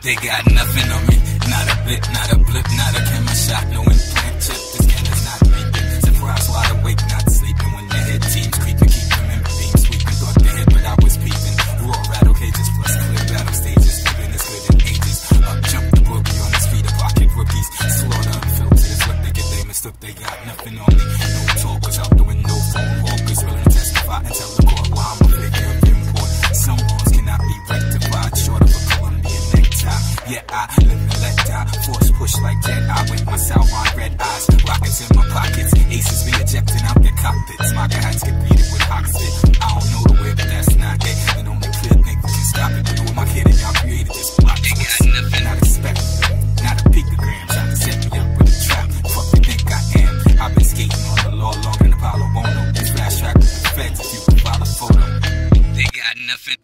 They got nothing on me, not a bit, not a blip, not a camera shot, no implant chip. This camera's not beeping. Surprise, wide awake, not sleeping. When the head teams creeping, keep them in beam sweeping. Thought they hit, but I was peeping. Raw rattle cages plus clear battle stages. Living as good in ages. Up jump the boogie on his feet, a pocket rookies. Slaughter unfiltered is what they get. They mistook, they got nothing on me. No talkers out the window, phone hawkers willing to testify and tell the court why I'm a figure of import. Some laws cannot be rectified, short of a Colombian necktie. Yeah, I live and let die. Force push like Jedi with my Sauron red eyes. Rockets in my pockets. Aces be ejecting out their cockpits. My hats get beaten with Oxford. I don't know the way, but that's not it. And only clear thing can stop it. But who am I kidding? Y'all created this block. They got nothing. Not expected. Not a picogram. Trying to set me up with a trap. Fuck you think I am? I've been skating on the law longer than Apollo Bono. This flash track with the feds if you can file a photo. They got nothing.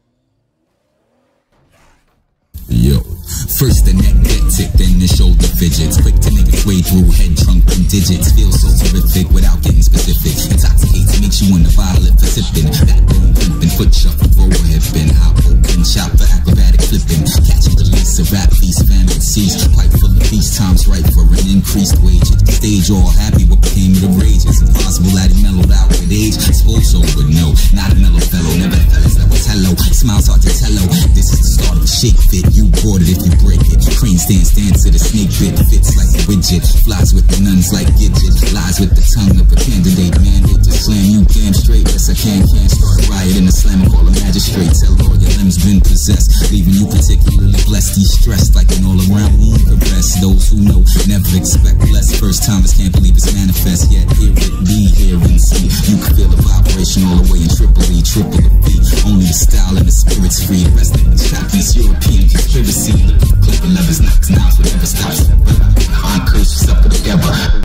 Yo, first the neck get tick, then the shoulder fidgets. Quick to make its way through head, trunk, and digits. Feel so terrific without getting specific. Intoxicates, makes you want to violet for sipping. Backbone creeping, foot shuffle, roll hipping. Hop open, shop for acrobatic flipping. Catch and release, a rap feast, family cease. Pipe full of peace, times right for an increased wage. At the stage all happy, what became of the rage? It's impossible that he mellowed out with age. Suppose so, but no, not a mellow fellow. Never fellas that was hello. Smiles hard to tell. This is the start of a shake fit. You bought it if you break it. Crane stands to the snake bit. Fits like a widget. Flies with the nuns like Gidget. Lies with the tongue of a candidate. Mandate to slam you damn straight. Yes, I can't start a riot in a slam. Call a magistrate. Tell all your limbs been possessed. Leaving you particularly blessed. He's stressed like an all-around need for rest. Those who know never expect less. First timers can't believe it's manifest. Yet hear it be, hear and see. You can feel the vibration all the way in Tripoli. Triple the beat. Only the style and the spirit's free. Rest in the Japanese, European conspiracy. Clipping levers, knocks, knives, whatever stops. I'm cursed, supper together.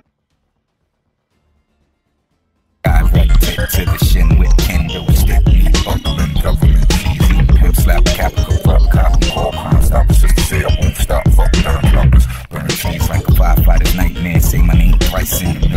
I right to the shin with kendo, strictly buckling government. Cheesy, pimp slap, capital, corrupt, copy, call crime stoppers. Just to say I won't stop, fuck down clubbers. Burn trees like a firefighter's nightmare. Say my name, Bryson.